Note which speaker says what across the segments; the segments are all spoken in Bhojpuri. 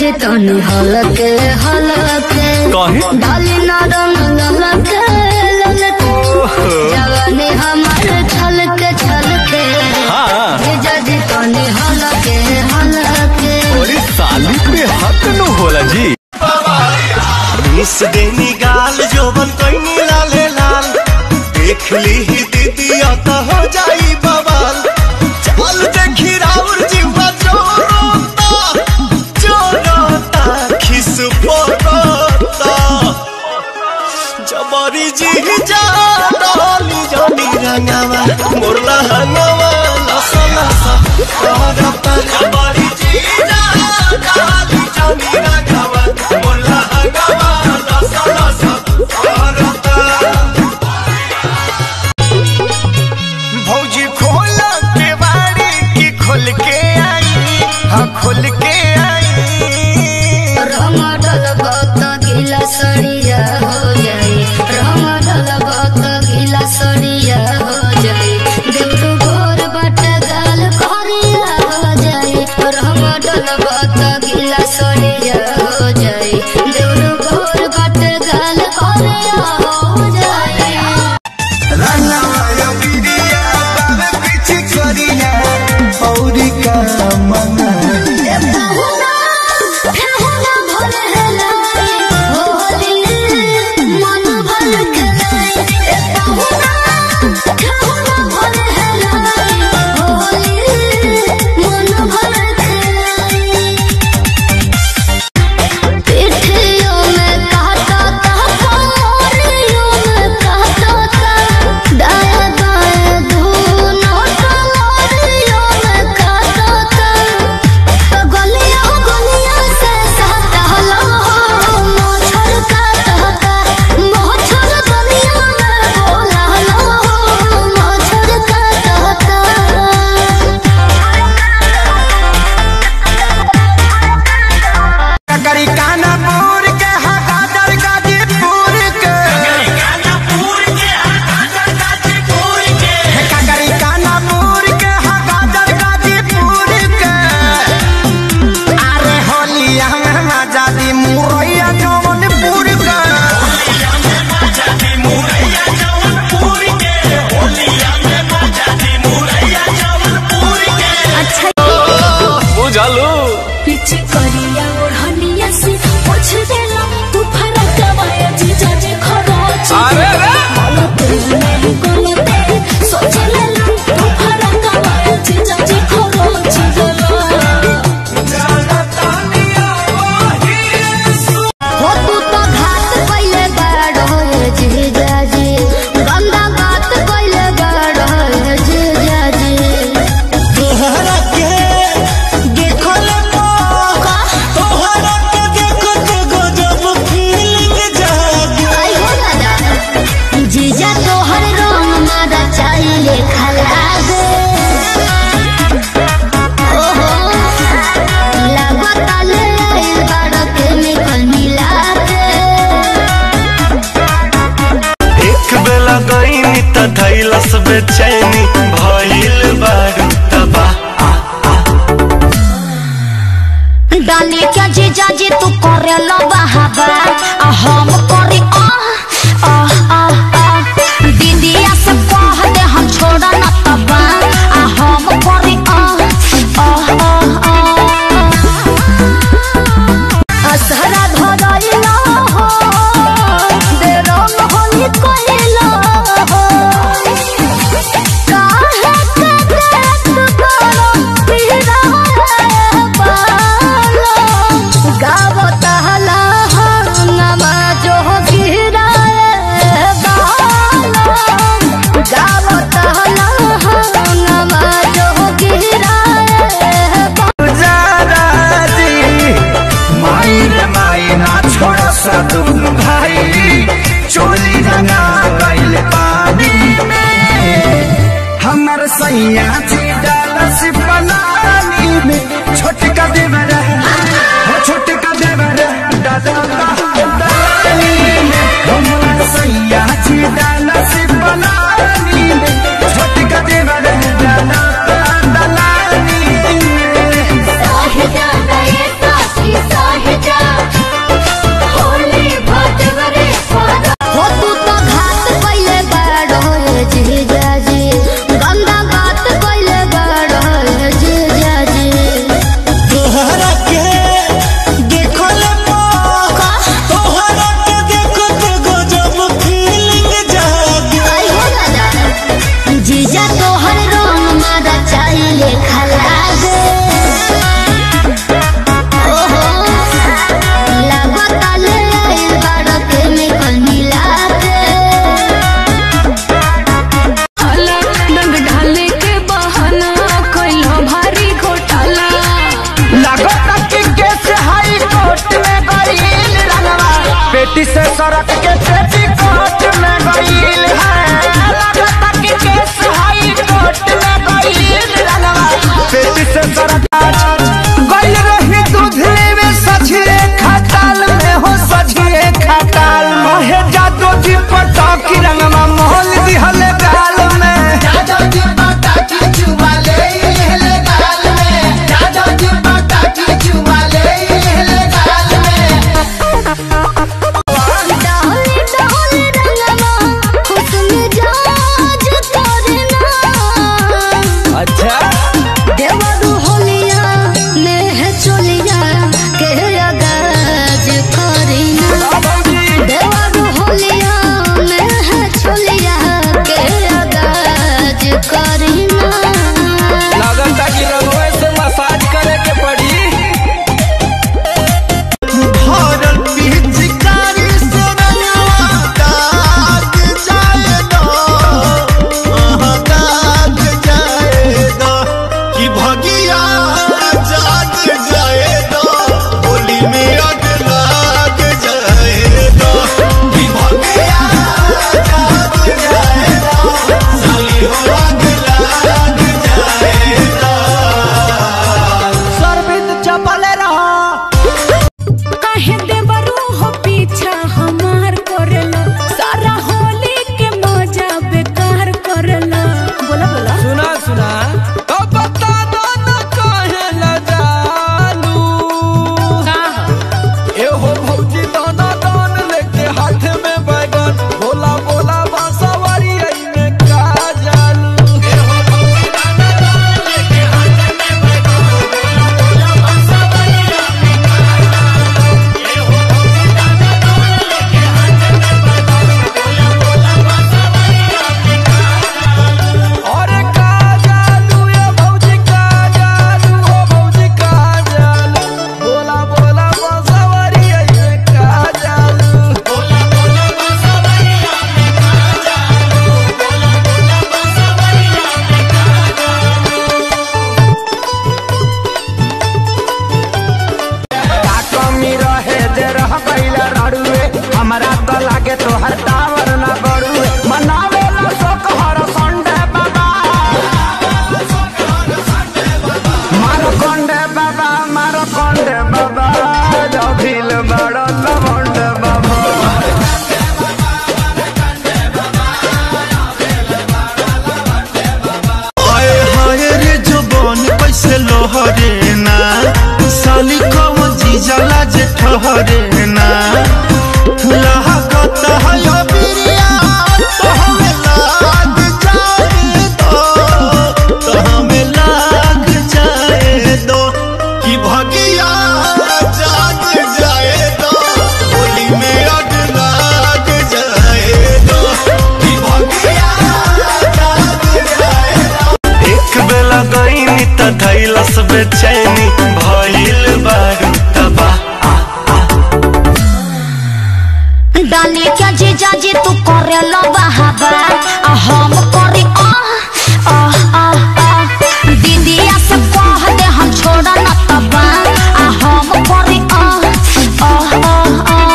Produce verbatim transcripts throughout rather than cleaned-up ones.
Speaker 1: जी तनी हलके हलके डाली नरम ललके ललके जवानी हमारे छलके छलके जीजा जी तनी हलके हलके।
Speaker 2: अरे साली पे हक न होला जी।
Speaker 3: मिस देनी गाल जोबन कोई लाले लाल देख ली ही दीदी तो हो जाई बवाल। चल देखी राउर जीवा जोरोता जोरोता खिस पोरोता जबरी जी जा डाली जानी रंगावा मोरला हंगावा लसा लसा करता जबरी जी जा डाली जानी रंगावा मोरला हंगावा लसा लसा करता। भौजी खोल के बाड़ी की खोल के आई हाँ खोल के आई
Speaker 1: रमडल भक्त गिला सड़िया हो जाए रमडल भक्त गिला सड़िया हो जाए देवरू गोर बट गाल करिया हो जाए रमडल भक्त गिला सड़िया हो जाए देवरू गोर बट गाल करिया हो जाए।
Speaker 3: धैलस बेचैनी भइल बारू तबा
Speaker 1: डाली क्या जीजा जी तू करे लो बहाबा आ हम करे आ आ आ दीदिया से कह दे हम छोड़ा न तबा आ हम करे आ आ आ असहरा धरैला हो दे रंग होली कोइला हो काहे के देख करो पीरा बालो गावत हला हंगामा जो गिराए बालो गावत हला हंगामा जो गिराए
Speaker 3: गुजारा जी माई रे माई ना छोड़ा सा तुम भाई चोली रंगा गइल पानी में हमर सैया जी डालस बनानी में छोटका देवर हो छोटका देवर दादा दानी में हमर सैया जी डालस बनानी में छोटका देवर दादा दानी में साहिदा ये साथी साहिदा तोहरे ना लहकत है बिरिया तो हमें लाग जाए दो तो हमें लाग जाए दो कि भगिया जाग जाए दो होली में आग लाग जाए दो कि भगिया जाग जाए दो। एक बेला गईनी त धैलस बेचैनी भइल बारू तबा
Speaker 1: डाली क्या जीजा जी तू करे लो बहाबा आ हम करे आ आ आ आ दीदिया से कह दे हम छोड़ा न तबा आ हम करे आ आ आ आ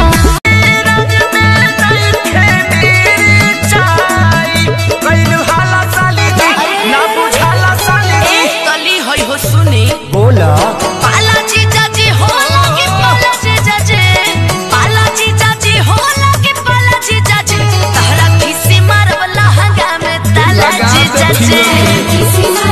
Speaker 2: बोला
Speaker 1: पाला जीजा जी होला के पाला जीजा जी पाला जीजा जी होला के पाला जीजा जी तहरा किसी मारवला हंगा में ताला जीजा जी